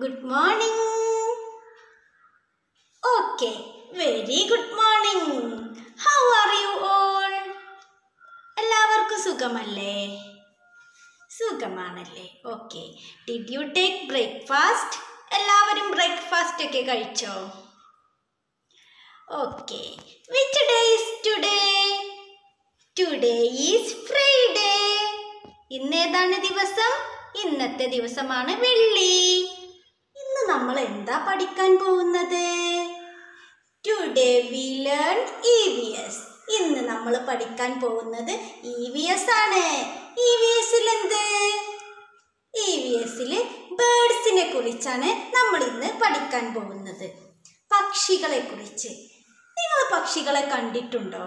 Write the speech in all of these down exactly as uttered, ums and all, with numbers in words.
Good morning. Okay, very good morning. How are you all? എല്ലാവർക്കും സുഖമല്ലേ? സുഖമാണല്ലേ? Okay. Did you take breakfast? എല്ലാവരും breakfast ഒക്കെ കഴിച്ചോ? Okay. Which day is today? Today is Friday. ഇന്നേതാണ് ദിവസം? ഇന്നത്തെ ദിവസമാണ് വെള്ളി. ഇന്ന് നമ്മൾ എന്താ പഠിക്കാൻ പോകുന്നത്? Today we learn E V S. ഇന്ന് നമ്മൾ പഠിക്കാൻ പോകുന്നത് E V S ആണ്. E V S ൽ എന്ത്? E V S ൽ ബേർഡ്സിനെ കുറിച്ചാണ് നമ്മൾ ഇന്ന് പഠിക്കാൻ പോകുന്നത്. പക്ഷികളെ കുറിച്ച്. നിങ്ങൾ പക്ഷികളെ കണ്ടിട്ടുണ്ടോ?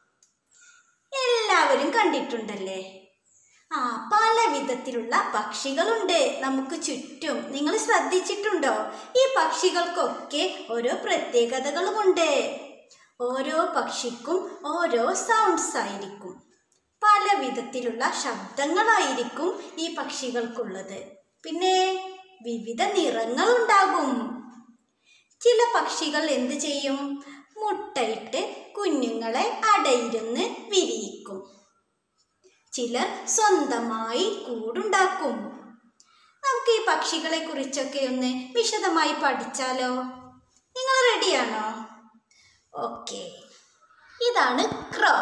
എല്ലാവരും കണ്ടിട്ടുണ്ടല്ലേ? ആ പല വിധത്തിലുള്ള പക്ഷികളുണ്ട് നമുക്ക് ചുറ്റും. നിങ്ങൾ ശ്രദ്ധിച്ചിട്ടുണ്ടോ? ഈ പക്ഷികൾക്കൊക്കെ ഓരോ പ്രത്യേകതകളുമുണ്ട്. ഓരോ പക്ഷിക്കും ഓരോ സൗണ്ട്സ് ആയിരിക്കും. പല വിധത്തിലുള്ള ശബ്ദങ്ങളായിരിക്കും ഈ പക്ഷികൾക്കുള്ളത്. പിന്നെ വിവിധ നിറങ്ങളുണ്ടാകും. ചില പക്ഷികൾ എന്ത് ചെയ്യും? മുട്ടയിട്ട് കുഞ്ഞുങ്ങളെ അടയിരുന്ന് വിരിയിക്കും. ചിലർ സ്വന്തമായി കൂടുണ്ടാക്കും. നമുക്ക് ഈ പക്ഷികളെ കുറിച്ചൊക്കെ ഒന്ന് വിശദമായി പഠിച്ചാലോ? നിങ്ങൾ റെഡിയാണോ? ഓക്കെ. ഇതാണ് ക്രോ.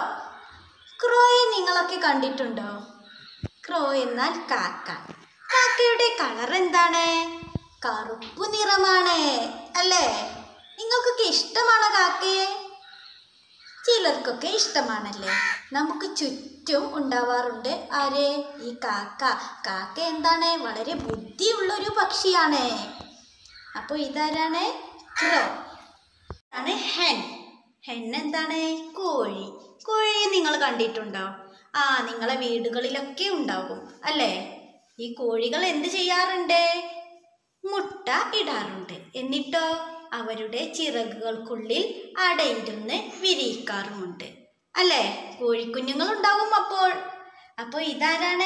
ക്രോയെ നിങ്ങളൊക്കെ കണ്ടിട്ടുണ്ടോ? ക്രോ എന്നാൽ കാക്ക. കാക്കയുടെ കളർ എന്താണ്? കറുപ്പ് നിറമാണ് അല്ലേ? നിങ്ങൾക്കൊക്കെ ഇഷ്ടമാണോ കാക്കയെ? ചിലർക്കൊക്കെ ഇഷ്ടമാണല്ലേ? നമുക്ക് ചുറ്റും ഉണ്ടാവാറുണ്ട് ആര്? ഈ കാക്ക. കാക്ക എന്താണ്? വളരെ ബുദ്ധിയുള്ളൊരു പക്ഷിയാണ്. അപ്പോൾ ഇതാരാണ്? ക്രോ. ആണ് ഹെൻ. ഹെൻ എന്താണ്? കോഴി. കോഴിയെ നിങ്ങൾ കണ്ടിട്ടുണ്ടോ? ആ നിങ്ങളെ വീടുകളിലൊക്കെ ഉണ്ടാകും അല്ലേ? ഈ കോഴികൾ എന്ത് ചെയ്യാറുണ്ട്? മുട്ട ഇടാറുണ്ട്. എന്നിട്ടോ അവരുടെ ചിറകുകൾക്കുള്ളിൽ അടയിരുന്ന് വിരിയിക്കാറുമുണ്ട് അല്ലേ? കോഴിക്കുഞ്ഞുങ്ങൾ ഉണ്ടാകും അപ്പോൾ. അപ്പോൾ ഇതാരാണ്?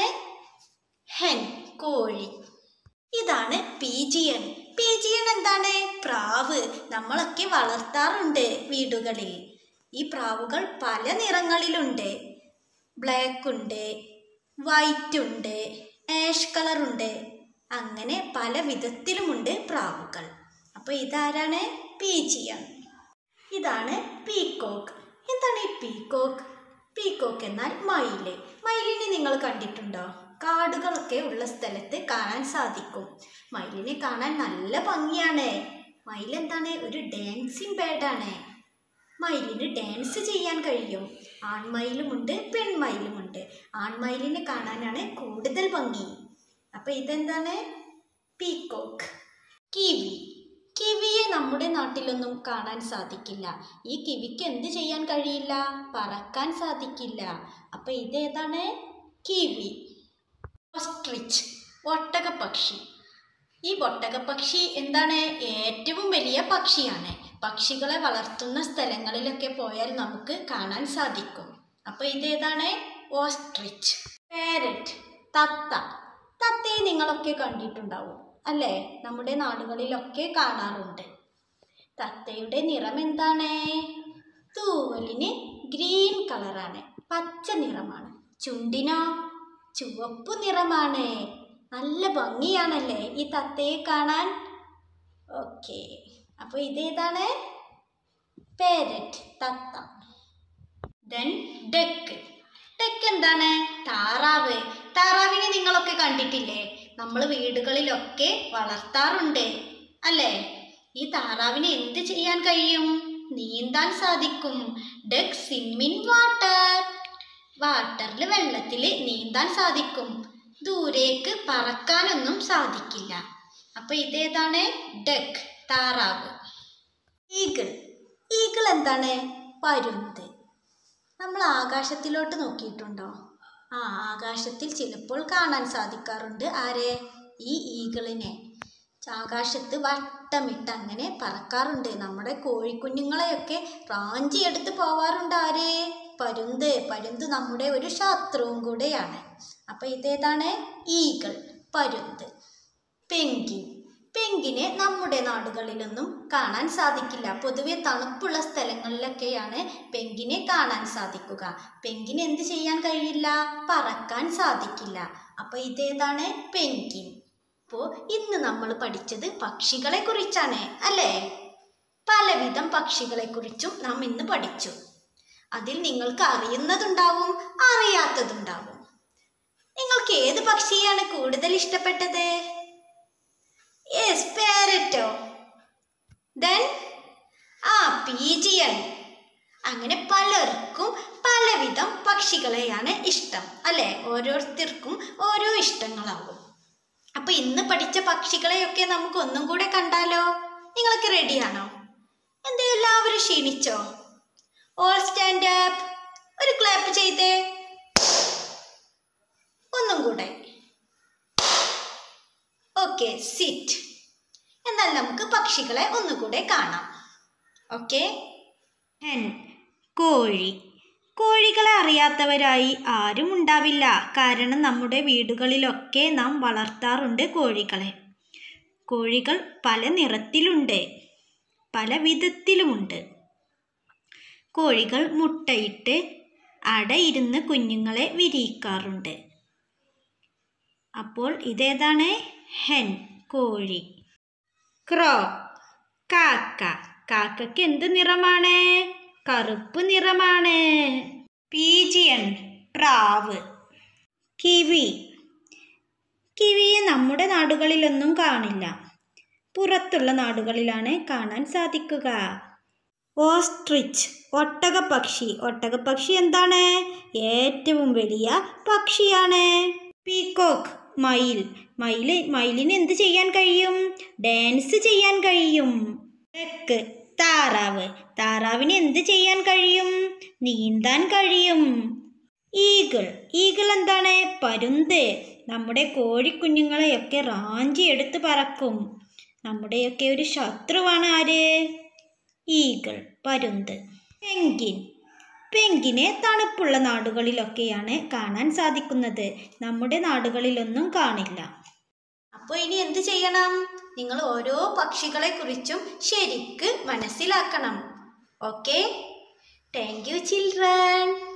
ഹെൻ, കോഴി. ഇതാണ് പീജിയൻ. പീജിയൻ എന്താണ്? പ്രാവ്. നമ്മളൊക്കെ വളർത്താറുണ്ട് വീടുകളിൽ. ഈ പ്രാവുകൾ പല നിറങ്ങളിലുണ്ട്. ബ്ലാക്ക് ഉണ്ട്, വൈറ്റ് ഉണ്ട്, ആഷ് കളർ ഉണ്ട്. അങ്ങനെ പല വിധത്തിലുമുണ്ട് പ്രാവുകൾ. അപ്പോൾ ഇതാരാണ്? പീജിയൻ. ഇതാണ് പീക്കോക്ക്. എന്താണ് ഈ പീക്കോക്ക്? പീക്കോക്ക് എന്നാൽ മയില്. മയിലിനെ നിങ്ങൾ കണ്ടിട്ടുണ്ടോ? കാടുകളൊക്കെ ഉള്ള സ്ഥലത്ത് കാണാൻ സാധിക്കും. മയിലിനെ കാണാൻ നല്ല ഭംഗിയാണ്. മയിൽ എന്താണ്? ഒരു ഡാൻസിങ് ബേർഡാണ്. മയിലിന് ഡാൻസ് ചെയ്യാൻ കഴിയും. ആൺമയിലുമുണ്ട് പെൺമയിലുമുണ്ട്. ആൺമയിലിനെ കാണാനാണ് കൂടുതൽ ഭംഗി. അപ്പോൾ ഇതെന്താണ്? പീക്കോക്ക്. കിവി. കിവിയെ നമ്മുടെ നാട്ടിലൊന്നും കാണാൻ സാധിക്കില്ല. ഈ കിവിക്ക് എന്ത് ചെയ്യാൻ കഴിയില്ല? പറക്കാൻ സാധിക്കില്ല. അപ്പോൾ ഇതേതാണ്? കിവി. ഓസ്ട്രിച്ച്, ഒട്ടകപ്പക്ഷി. ഈ ഒട്ടകപ്പക്ഷി എന്താണ്? ഏറ്റവും വലിയ പക്ഷിയാണ്. പക്ഷികളെ വളർത്തുന്ന സ്ഥലങ്ങളിലൊക്കെ പോയാൽ നമുക്ക് കാണാൻ സാധിക്കും. അപ്പോൾ ഇതേതാണ്? ഓസ്ട്രിച്ച്. പാരറ്റ്, തത്ത. തത്തയെ നിങ്ങളൊക്കെ കണ്ടിട്ടുണ്ടാവും അല്ലേ? നമ്മുടെ നാടുകളിലൊക്കെ കാണാറുണ്ട്. തത്തയുടെ നിറം എന്താണ്? തൂവലിന് ഗ്രീൻ കളറാണ്, പച്ച നിറമാണ്. ചുണ്ടിനോ ചുവപ്പ് നിറമാണ്. നല്ല ഭംഗിയാണല്ലേ ഈ തത്തയെ കാണാൻ? ഓക്കെ. അപ്പോൾ ഇതേതാണ്? പാരറ്റ്, തത്ത. Then duck. ഡക്ക് എന്താണ്? താറാവ്. താറാവിനെ നിങ്ങളൊക്കെ കണ്ടിട്ടില്ലേ? നമ്മൾ വീടുകളിലൊക്കെ വളർത്താറുണ്ട് അല്ലേ? ഈ താറാവിന് എന്ത് ചെയ്യാൻ കഴിയും? നീന്താൻ സാധിക്കും. Duck swim in water. വാട്ടറിൽ വെള്ളത്തിൽ നീന്താൻ സാധിക്കും. ദൂരേക്ക് പറക്കാനൊന്നും സാധിക്കില്ല. അപ്പോൾ ഇതേതാണ്? ഡക്ക്, താറാവ്. ഈഗിൾ. ഈഗിൾ എന്താണ്? പരുന്ത്. നമ്മൾ ആകാശത്തിലോട്ട് നോക്കിയിട്ടുണ്ടോ? ആ ആകാശത്തിൽ ചിലപ്പോൾ കാണാൻ സാധിക്കാറുണ്ട് ആരെ? ഈ ഈഗിളിനെ. ആകാശത്ത് വട്ടമിട്ട് അങ്ങനെ പറക്കാറുണ്ട്. നമ്മുടെ കോഴിക്കുഞ്ഞുങ്ങളെയൊക്കെ റാഞ്ചിയെടുത്ത് പോവാറുണ്ട് ആര്? പരുന്ത്. പരുന്ത് നമ്മുടെ ഒരു ശത്രുവും കൂടെയാണ്. അപ്പോൾ ഇതേതാണ്? ഈഗിൾ, പരുന്ത്. പെൻഗ്വിൻ. പെങ്കിനെ നമ്മുടെ നാടുകളിലൊന്നും കാണാൻ സാധിക്കില്ല. പൊതുവെ തണുപ്പുള്ള സ്ഥലങ്ങളിലൊക്കെയാണ് പെങ്കിനെ കാണാൻ സാധിക്കുക. പെങ്കിന് എന്ത് ചെയ്യാൻ കഴിയില്ല? പറക്കാൻ സാധിക്കില്ല. അപ്പോൾ ഇതേതാണ് പെങ്കിൻ. അപ്പോൾ ഇന്ന് നമ്മൾ പഠിച്ചത് പക്ഷികളെ കുറിച്ചാണ് അല്ലേ? പലവിധം പക്ഷികളെ കുറിച്ചും നാം ഇന്ന് പഠിച്ചു. അതിൽ നിങ്ങൾക്ക് അറിയുന്നതുണ്ടാവും, അറിയാത്തതുണ്ടാവും. നിങ്ങൾക്ക് ഏത് പക്ഷിയാണ് കൂടുതൽ ഇഷ്ടപ്പെട്ടത്? യെസ്, പാരറ്റോ. ദെൻ ആ പീജിയൻ. അങ്ങനെ പലർക്കും പലവിധം പക്ഷികളെയാണ് ഇഷ്ടം അല്ലേ? ഓരോരുത്തർക്കും ഓരോ ഇഷ്ടങ്ങളാകും. അപ്പൊ ഇന്ന് പഠിച്ച പക്ഷികളെയൊക്കെ നമുക്ക് ഒന്നും കൂടെ കണ്ടാലോ? നിങ്ങൾക്ക് റെഡിയാണോ? എന്താ എല്ലാവരും ക്ഷീണിച്ചോ? All stand up. ഒരു ക്ലാപ്പ് ചെയ്തേ. ഒന്നും കൂടെ. Okay, sit. എന്നാൽ നമുക്ക് പക്ഷികളെ ഒന്നുകൂടെ കാണാം. ഓക്കെ. ഹെൻ, കോഴി. കോഴികളെ അറിയാത്തവരായി ആരും ഉണ്ടാവില്ല. കാരണം നമ്മുടെ വീടുകളിലൊക്കെ നാം വളർത്താറുണ്ട് കോഴികളെ. കോഴികൾ പല നിറത്തിലുണ്ട്, പല വിധത്തിലുമുണ്ട്. കോഴികൾ മുട്ടയിട്ട് അടയിരുന്ന് കുഞ്ഞുങ്ങളെ വിരിയിക്കാറുണ്ട്. അപ്പോൾ ഇതേതാണ്? ഹെൻ, കോഴി. ക്രോ, കാക്ക. കാക്കയ്ക്ക് എന്ത് നിറമാണ്? കറുപ്പ് നിറമാണ്. പീജിയൻ, പ്രാവ്. കിവി. കിവിയെ നമ്മുടെ നാടുകളിലൊന്നും കാണില്ല, പുറത്തുള്ള നാടുകളിലാണ് കാണാൻ സാധിക്കുക. ഓസ്ട്രിച്ച്, ഒട്ടകപ്പക്ഷി. ഒട്ടകപ്പക്ഷി എന്താണ്? ഏറ്റവും വലിയ പക്ഷിയാണ്. പീകോക്ക്, മയിൽ. മയിൽ മയിലിന് എന്ത് ചെയ്യാൻ കഴിയും? ഡാൻസ് ചെയ്യാൻ കഴിയും. ഡക്ക്, താറാവ്. താറാവിന് എന്ത് ചെയ്യാൻ കഴിയും? നീന്താൻ കഴിയും. ഈഗിൾ. ഈഗിൾ എന്താണ്? പരുന്ത്. നമ്മുടെ കോഴിക്കുഞ്ഞുങ്ങളെയൊക്കെ റാഞ്ചി എടുത്ത് പറക്കും. നമ്മുടെയൊക്കെ ഒരു ശത്രുവാണ് ആര്? ഈഗിൾ, പരുന്ത്. പെങ്കിൻ. പെങ്കിനെ തണുപ്പുള്ള നാടുകളിലൊക്കെയാണ് കാണാൻ സാധിക്കുന്നത്. നമ്മുടെ നാടുകളിലൊന്നും കാണില്ല. അപ്പോൾ ഇനി എന്ത് ചെയ്യണം? നിങ്ങൾ ഓരോ പക്ഷികളെ കുറിച്ചും ശരിക്ക് മനസ്സിലാക്കണം. ഓക്കെ. Thank you children.